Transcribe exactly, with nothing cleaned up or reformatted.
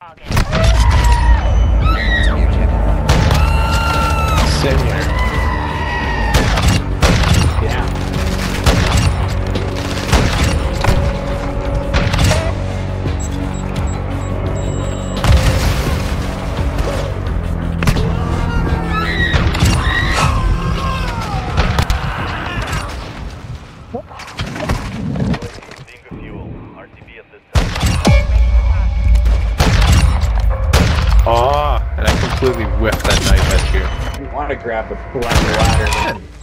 Same here. Yeah. Oh, and I completely whiffed that knife at you. You want to grab the ladder and